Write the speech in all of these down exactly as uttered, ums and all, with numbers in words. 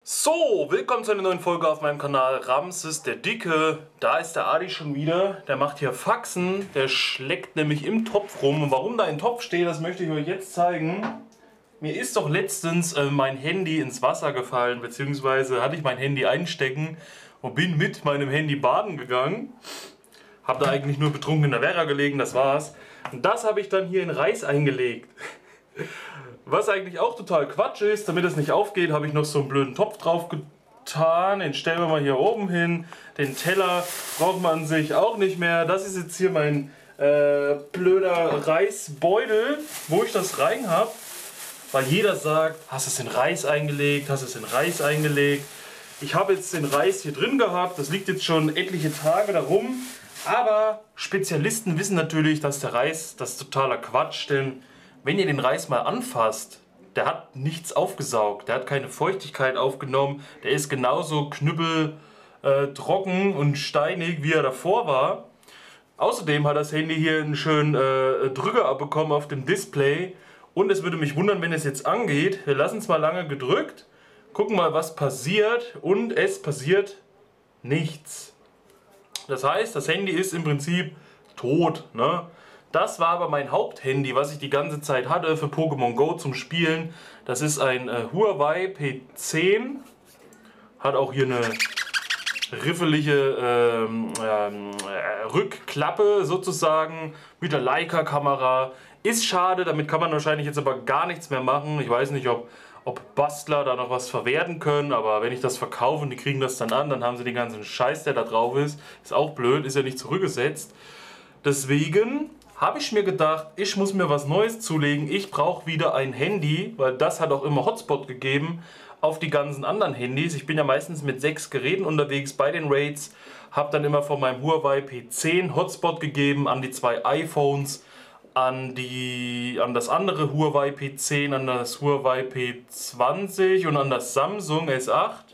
So, willkommen zu einer neuen Folge auf meinem Kanal Ramses der Dicke. Da ist der Adi schon wieder. Der macht hier Faxen. Der schlägt nämlich im Topf rum. Und warum da ein Topf steht, das möchte ich euch jetzt zeigen. Mir ist doch letztens äh, mein Handy ins Wasser gefallen, beziehungsweise hatte ich mein Handy einstecken und bin mit meinem Handy baden gegangen. Hab da eigentlich nur betrunken in der Werra gelegen, das war's. Und das habe ich dann hier in Reis eingelegt. Was eigentlich auch total Quatsch ist, damit es nicht aufgeht, habe ich noch so einen blöden Topf drauf getan. Den stellen wir mal hier oben hin. Den Teller braucht man sich auch nicht mehr. Das ist jetzt hier mein äh, blöder Reisbeutel, wo ich das rein habe. Weil jeder sagt, hast du es in Reis eingelegt, hast du es in Reis eingelegt. Ich habe jetzt den Reis hier drin gehabt, das liegt jetzt schon etliche Tage darum. Aber Spezialisten wissen natürlich, dass der Reis, das ist totaler Quatsch, denn wenn ihr den Reis mal anfasst, der hat nichts aufgesaugt, der hat keine Feuchtigkeit aufgenommen, der ist genauso knüppel, äh, trocken und steinig, wie er davor war. Außerdem hat das Handy hier einen schönen äh, Drücker abbekommen auf dem Display und es würde mich wundern, wenn es jetzt angeht. Wir lassen es mal lange gedrückt, gucken mal, was passiert und es passiert nichts. Das heißt, das Handy ist im Prinzip tot, ne? Das war aber mein Haupthandy, was ich die ganze Zeit hatte für Pokémon Go zum Spielen. Das ist ein äh, Huawei P zehn. Hat auch hier eine riffelige ähm, ähm, äh, Rückklappe sozusagen mit der Leica-Kamera. Ist schade, damit kann man wahrscheinlich jetzt aber gar nichts mehr machen. Ich weiß nicht, ob, ob Bastler da noch was verwerten können, aber wenn ich das verkaufe und die kriegen das dann an, dann haben sie den ganzen Scheiß, der da drauf ist. Ist auch blöd, ist ja nicht zurückgesetzt. Deswegen habe ich mir gedacht, ich muss mir was Neues zulegen. Ich brauche wieder ein Handy, weil das hat auch immer Hotspot gegeben auf die ganzen anderen Handys. Ich bin ja meistens mit sechs Geräten unterwegs bei den Raids. Habe dann immer von meinem Huawei P zehn Hotspot gegeben an die zwei iPhones, an, die, an das andere Huawei P zehn, an das Huawei P zwanzig und an das Samsung S acht.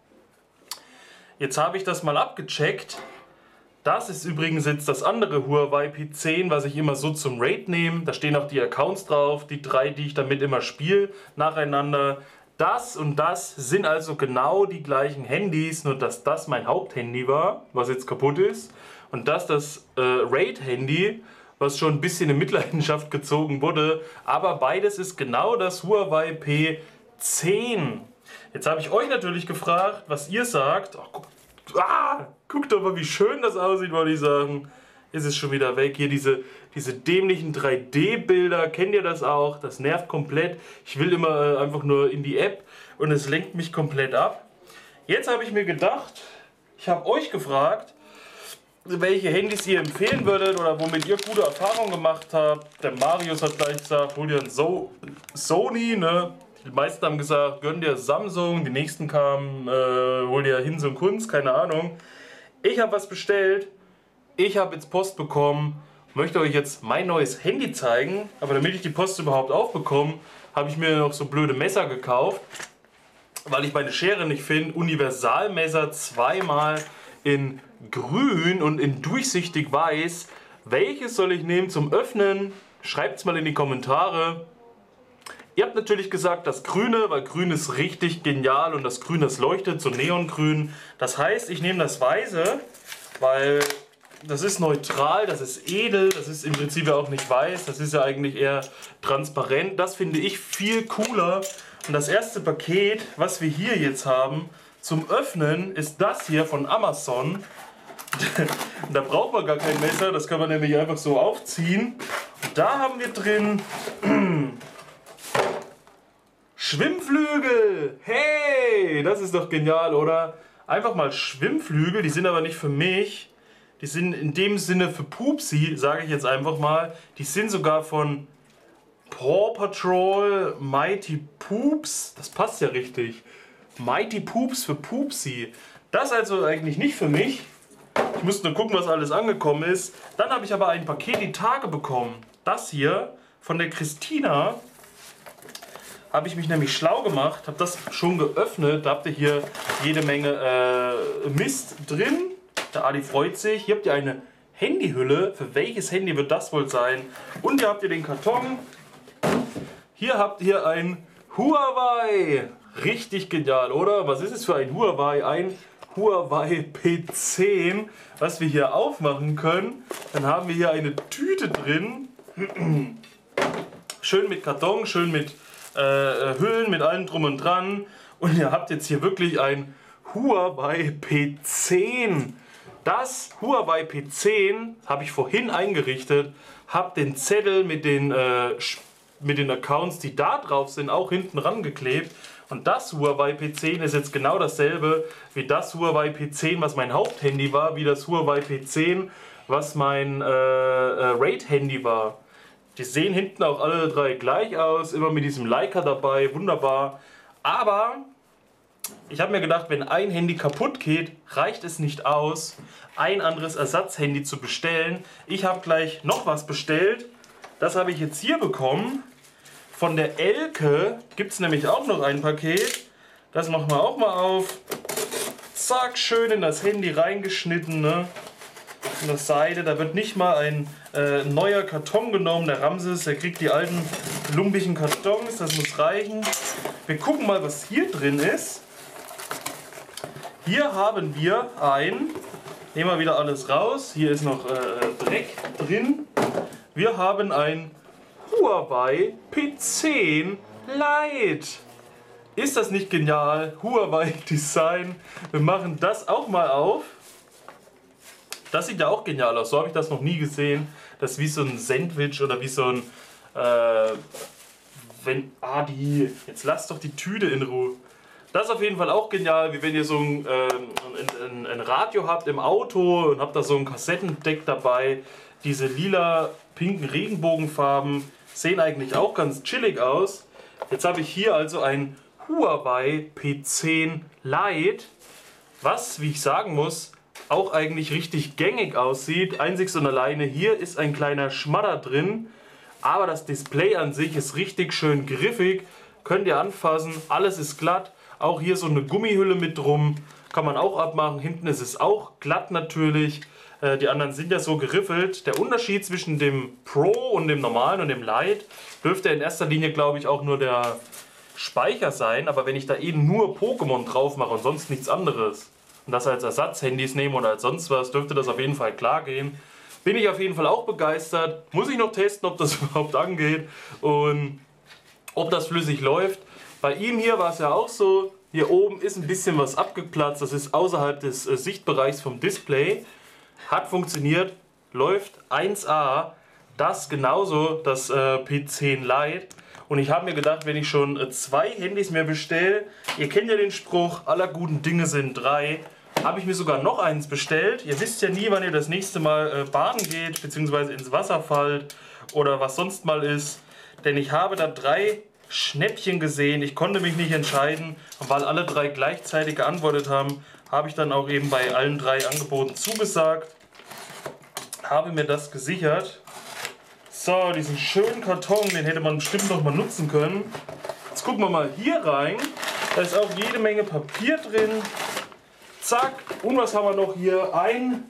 Jetzt habe ich das mal abgecheckt. Das ist übrigens jetzt das andere Huawei P zehn, was ich immer so zum Raid nehme. Da stehen auch die Accounts drauf, die drei, die ich damit immer spiele, nacheinander. Das und das sind also genau die gleichen Handys, nur dass das mein Haupthandy war, was jetzt kaputt ist. Und das das äh, Raid-Handy, was schon ein bisschen in Mitleidenschaft gezogen wurde. Aber beides ist genau das Huawei P zehn. Jetzt habe ich euch natürlich gefragt, was ihr sagt. Oh, guck. Ah, guckt doch mal, wie schön das aussieht, wollte ich sagen. Ist es schon wieder weg. Hier diese, diese dämlichen drei D Bilder, kennt ihr das auch? Das nervt komplett. Ich will immer äh, einfach nur in die App und es lenkt mich komplett ab. Jetzt habe ich mir gedacht, ich habe euch gefragt, welche Handys ihr empfehlen würdet oder womit ihr gute Erfahrungen gemacht habt. Der Marius hat gleich gesagt, hol dir ein so Sony, ne? Die meisten haben gesagt, gönn dir Samsung, die nächsten kamen, äh, hol dir Hinz und Kunz, keine Ahnung. Ich habe was bestellt, ich habe jetzt Post bekommen, möchte euch jetzt mein neues Handy zeigen, aber damit ich die Post überhaupt aufbekomme, habe ich mir noch so blöde Messer gekauft, weil ich meine Schere nicht finde. Universalmesser zweimal in grün und in durchsichtig weiß. Welches soll ich nehmen zum Öffnen? Schreibt es mal in die Kommentare. Ihr habt natürlich gesagt, das Grüne, weil Grün ist richtig genial und das Grün, das leuchtet, so Neongrün. Das heißt, ich nehme das Weiße, weil das ist neutral, das ist edel, das ist im Prinzip ja auch nicht weiß, das ist ja eigentlich eher transparent. Das finde ich viel cooler. Und das erste Paket, was wir hier jetzt haben, zum Öffnen, ist das hier von Amazon. Da braucht man gar kein Messer, das kann man nämlich einfach so aufziehen. Und da haben wir drin Schwimmflügel! Hey, das ist doch genial, oder? Einfach mal Schwimmflügel, die sind aber nicht für mich. Die sind in dem Sinne für Pupsi, sage ich jetzt einfach mal. Die sind sogar von Paw Patrol Mighty Poops. Das passt ja richtig. Mighty Poops für Pupsi. Das also eigentlich nicht für mich. Ich musste nur gucken, was alles angekommen ist. Dann habe ich aber ein Paket die Tage bekommen. Das hier von der Christina. Habe ich mich nämlich schlau gemacht, habe das schon geöffnet. Da habt ihr hier jede Menge äh, Mist drin. Der Adi freut sich. Hier habt ihr eine Handyhülle. Für welches Handy wird das wohl sein? Und hier habt ihr den Karton. Hier habt ihr ein Huawei Richtig genial, oder? Was ist es für ein Huawei? Ein Huawei P zehn, was wir hier aufmachen können. Dann haben wir hier eine Tüte drin. Schön mit Karton, schön mit äh, Hüllen, mit allem drum und dran. Und ihr habt jetzt hier wirklich ein Huawei P zehn. Das Huawei P zehn habe ich vorhin eingerichtet, habe den Zettel mit den, äh, mit den Accounts, die da drauf sind, auch hinten rangeklebt. Und das Huawei P zehn ist jetzt genau dasselbe wie das Huawei P zehn, was mein Haupthandy war, wie das Huawei P zehn, was mein äh, äh, Raid-Handy war. Die sehen hinten auch alle drei gleich aus, immer mit diesem Leica dabei, wunderbar. Aber ich habe mir gedacht, wenn ein Handy kaputt geht, reicht es nicht aus, ein anderes Ersatzhandy zu bestellen. Ich habe gleich noch was bestellt. Das habe ich jetzt hier bekommen. Von der Elke gibt es nämlich auch noch ein Paket. Das machen wir auch mal auf. Zack, schön in das Handy reingeschnitten. Ne? Von der Seite, da wird nicht mal ein äh, neuer Karton genommen. Der Ramses, der kriegt die alten lumpigen Kartons. Das muss reichen. Wir gucken mal, was hier drin ist. Hier haben wir ein, nehmen wir wieder alles raus, hier ist noch äh, Dreck drin. Wir haben ein Huawei P zehn Lite. Ist das nicht genial? Huawei Design. Wir machen das auch mal auf. Das sieht ja auch genial aus, so habe ich das noch nie gesehen. Das ist wie so ein Sandwich oder wie so ein, äh, wenn, ah die, jetzt lasst doch die Tüte in Ruhe. Das ist auf jeden Fall auch genial, wie wenn ihr so ein, äh, ein, ein Radio habt im Auto und habt da so ein Kassettendeck dabei. Diese lila, pinken Regenbogenfarben sehen eigentlich auch ganz chillig aus. Jetzt habe ich hier also ein Huawei P zehn Lite, was, wie ich sagen muss, auch eigentlich richtig gängig aussieht. Einzig und alleine hier ist ein kleiner Schmadder drin, aber das Display an sich ist richtig schön griffig. Könnt ihr anfassen, alles ist glatt. Auch hier so eine Gummihülle mit drum, kann man auch abmachen. Hinten ist es auch glatt natürlich. Äh, die anderen sind ja so geriffelt. Der Unterschied zwischen dem Pro und dem normalen und dem Lite dürfte in erster Linie, glaube ich, auch nur der Speicher sein. Aber wenn ich da eben nur Pokémon drauf mache und sonst nichts anderes und das als Ersatzhandys nehme oder als sonst was, dürfte das auf jeden Fall klar gehen. Bin ich auf jeden Fall auch begeistert. Muss ich noch testen, ob das überhaupt angeht und ob das flüssig läuft. Bei ihm hier war es ja auch so, hier oben ist ein bisschen was abgeplatzt, das ist außerhalb des äh, Sichtbereichs vom Display. Hat funktioniert, läuft eins A, das genauso, das äh, P zehn Lite. Und ich habe mir gedacht, wenn ich schon äh, zwei Handys mir bestelle, ihr kennt ja den Spruch, aller guten Dinge sind drei, habe ich mir sogar noch eins bestellt. Ihr wisst ja nie, wann ihr das nächste Mal äh, baden geht, beziehungsweise ins Wasser fallt oder was sonst mal ist. Denn ich habe da drei Schnäppchen gesehen, ich konnte mich nicht entscheiden und weil alle drei gleichzeitig geantwortet haben, habe ich dann auch eben bei allen drei Angeboten zugesagt, habe mir das gesichert. So, diesen schönen Karton, den hätte man bestimmt noch mal nutzen können. Jetzt gucken wir mal hier rein, da ist auch jede Menge Papier drin. Zack, und was haben wir noch hier? Ein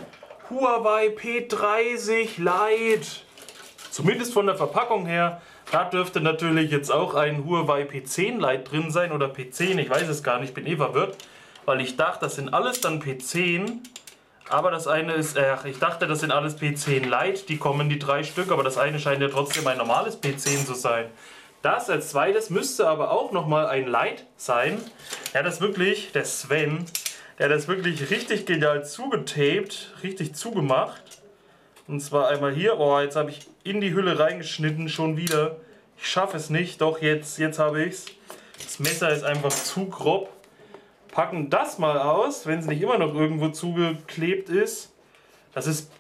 Huawei P dreißig Lite, zumindest von der Verpackung her. Da dürfte natürlich jetzt auch ein Huawei P zehn Lite drin sein oder P zehn, ich weiß es gar nicht, bin eh verwirrt, weil ich dachte, das sind alles dann P zehn, aber das eine ist, äh, ich dachte, das sind alles P zehn Lite, die kommen die drei Stück, aber das eine scheint ja trotzdem ein normales P zehn zu sein. Das als zweites müsste aber auch nochmal ein Lite sein. Ja, das wirklich, der Sven, der hat das wirklich richtig genial zugetaped, richtig zugemacht. Und zwar einmal hier, oh, jetzt habe ich in die Hülle reingeschnitten, schon wieder. Ich schaffe es nicht, doch jetzt, jetzt habe ich es. Das Messer ist einfach zu grob. Packen das mal aus, wenn es nicht immer noch irgendwo zugeklebt ist. Das ist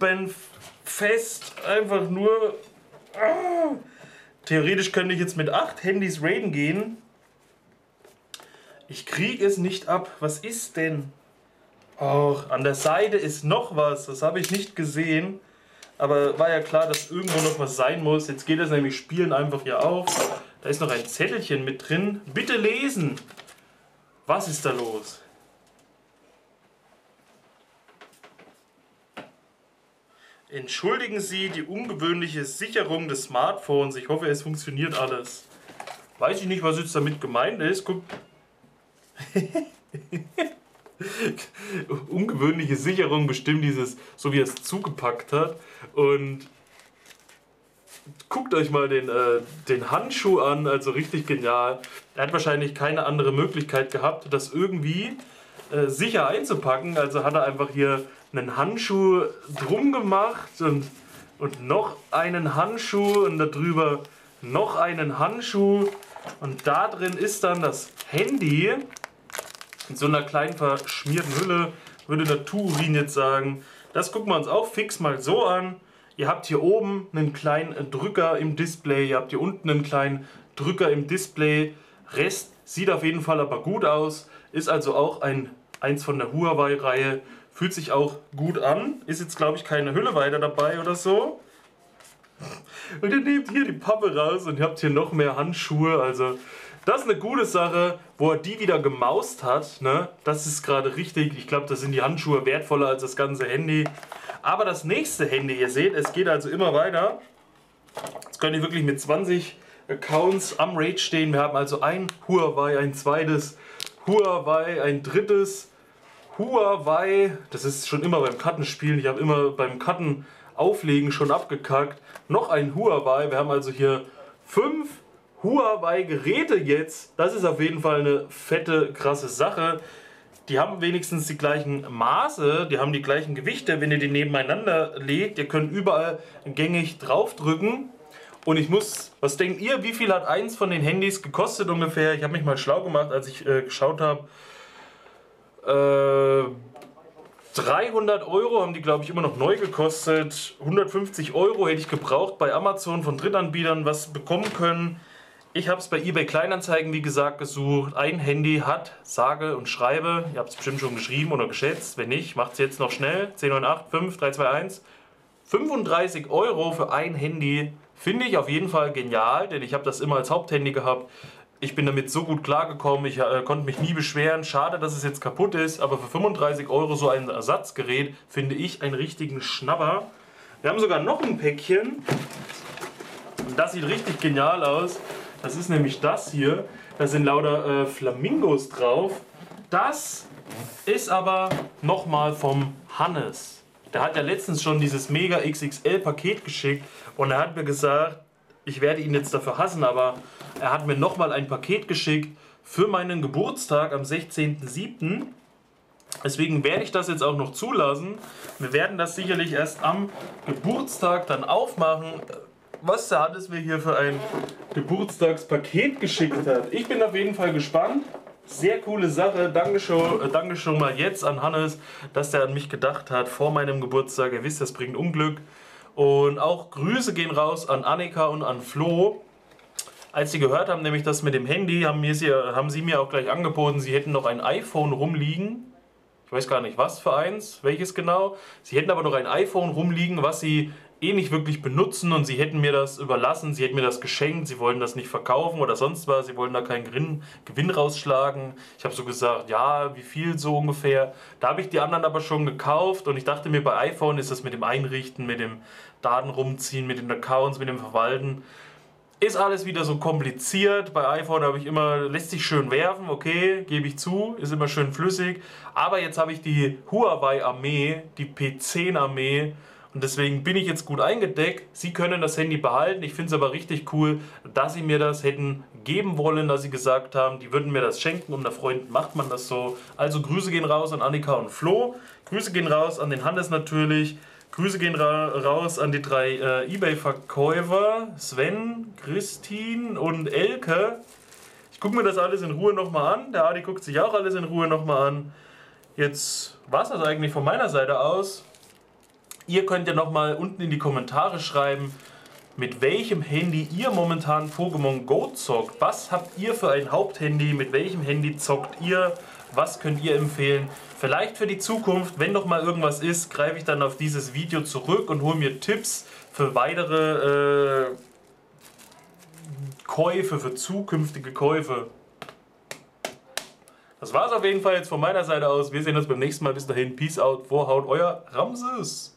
bombenfest, einfach nur... Ah. Theoretisch könnte ich jetzt mit acht Handys raiden gehen. Ich kriege es nicht ab. Was ist denn? Och, an der Seite ist noch was, das habe ich nicht gesehen. Aber war ja klar, dass irgendwo noch was sein muss. Jetzt geht das nämlich Spielen einfach hier auf. Da ist noch ein Zettelchen mit drin. Bitte lesen! Was ist da los? Entschuldigen Sie die ungewöhnliche Sicherung des Smartphones. Ich hoffe, es funktioniert alles. Weiß ich nicht, was jetzt damit gemeint ist. Guck. Ungewöhnliche Sicherung, bestimmt dieses, so wie er es zugepackt hat. Und guckt euch mal den, äh, den Handschuh an, also richtig genial. Er hat wahrscheinlich keine andere Möglichkeit gehabt, das irgendwie äh, sicher einzupacken. Also hat er einfach hier einen Handschuh drum gemacht und, und noch einen Handschuh und darüber noch einen Handschuh. Und da drin ist dann das Handy in so einer kleinen verschmierten Hülle, würde der Turin jetzt sagen. Das gucken wir uns auch fix mal so an. Ihr habt hier oben einen kleinen Drücker im Display, ihr habt hier unten einen kleinen Drücker im Display. Rest sieht auf jeden Fall aber gut aus, ist also auch ein, eins von der Huawei-Reihe, fühlt sich auch gut an. Ist jetzt glaube ich keine Hülle weiter dabei oder so. Und ihr nehmt hier die Pappe raus und ihr habt hier noch mehr Handschuhe, also das ist eine gute Sache, wo er die wieder gemaust hat, ne? Das ist gerade richtig, ich glaube, da sind die Handschuhe wertvoller als das ganze Handy. Aber das nächste Handy, ihr seht, es geht also immer weiter. Jetzt könnt ihr wirklich mit zwanzig Accounts am Raid stehen. Wir haben also ein Huawei, ein zweites Huawei, ein drittes Huawei. Das ist schon immer beim Kartenspielen, ich habe immer beim Kartenauflegen schon abgekackt. Noch ein Huawei, wir haben also hier fünf Huawei-Geräte jetzt. Das ist auf jeden Fall eine fette, krasse Sache. Die haben wenigstens die gleichen Maße, die haben die gleichen Gewichte, wenn ihr die nebeneinander legt. Ihr könnt überall gängig draufdrücken. Und ich muss, was denkt ihr, wie viel hat eins von den Handys gekostet ungefähr? Ich habe mich mal schlau gemacht, als ich äh, geschaut habe. Äh, dreihundert Euro haben die, glaube ich, immer noch neu gekostet. hundertfünfzig Euro hätte ich gebraucht bei Amazon von Drittanbietern was bekommen können. Ich habe es bei eBay Kleinanzeigen, wie gesagt, gesucht. Ein Handy hat, sage und schreibe, ihr habt es bestimmt schon geschrieben oder geschätzt, wenn nicht, macht es jetzt noch schnell. zehn neun acht fünf drei zwei eins. fünfunddreißig Euro für ein Handy finde ich auf jeden Fall genial, denn ich habe das immer als Haupthandy gehabt. Ich bin damit so gut klargekommen, ich äh, konnte mich nie beschweren. Schade, dass es jetzt kaputt ist, aber für fünfunddreißig Euro so ein Ersatzgerät finde ich einen richtigen Schnapper. Wir haben sogar noch ein Päckchen. Und das sieht richtig genial aus. Das ist nämlich das hier. Da sind lauter äh, Flamingos drauf. Das ist aber nochmal vom Hannes. Der hat ja letztens schon dieses Mega X X L Paket geschickt und er hat mir gesagt, ich werde ihn jetzt dafür hassen, aber er hat mir nochmal ein Paket geschickt für meinen Geburtstag am sechzehnten siebten Deswegen werde ich das jetzt auch noch zulassen. Wir werden das sicherlich erst am Geburtstag dann aufmachen, was der Hannes mir hier für ein Geburtstagspaket geschickt hat. Ich bin auf jeden Fall gespannt. Sehr coole Sache. Danke schon, äh, danke schon mal jetzt an Hannes, dass der an mich gedacht hat vor meinem Geburtstag. Ihr wisst, das bringt Unglück. Und auch Grüße gehen raus an Annika und an Flo. Als sie gehört haben, nämlich das mit dem Handy, haben, mir sie, haben sie mir auch gleich angeboten, sie hätten noch ein iPhone rumliegen. Ich weiß gar nicht, was für eins, welches genau. Sie hätten aber noch ein iPhone rumliegen, was sie eh nicht wirklich benutzen und sie hätten mir das überlassen, sie hätten mir das geschenkt, sie wollten das nicht verkaufen oder sonst was, sie wollten da keinen Gewinn, Gewinn rausschlagen. Ich habe so gesagt, ja, wie viel so ungefähr. Da habe ich die anderen aber schon gekauft und ich dachte mir, bei iPhone ist das mit dem Einrichten, mit dem Daten rumziehen, mit den Accounts, mit dem Verwalten, ist alles wieder so kompliziert. Bei iPhone habe ich immer, lässt sich schön werfen, okay, gebe ich zu, ist immer schön flüssig. Aber jetzt habe ich die Huawei-Armee, die P zehn Armee und deswegen bin ich jetzt gut eingedeckt. Sie können das Handy behalten. Ich finde es aber richtig cool, dass sie mir das hätten geben wollen, dass sie gesagt haben, die würden mir das schenken. Unter Freunden macht man das so. Also Grüße gehen raus an Annika und Flo. Grüße gehen raus an den Hannes natürlich. Grüße gehen ra raus an die drei äh, eBay-Verkäufer, Sven, Christine und Elke. Ich gucke mir das alles in Ruhe nochmal an. Der Adi guckt sich auch alles in Ruhe nochmal an. Jetzt war es das eigentlich von meiner Seite aus. Ihr könnt ja nochmal unten in die Kommentare schreiben, mit welchem Handy ihr momentan Pokémon Go zockt. Was habt ihr für ein Haupthandy? Mit welchem Handy zockt ihr? Was könnt ihr empfehlen? Vielleicht für die Zukunft, wenn noch mal irgendwas ist, greife ich dann auf dieses Video zurück und hole mir Tipps für weitere äh, Käufe, für zukünftige Käufe. Das war es auf jeden Fall jetzt von meiner Seite aus. Wir sehen uns beim nächsten Mal. Bis dahin, Peace out, Vorhaut, euer Ramses.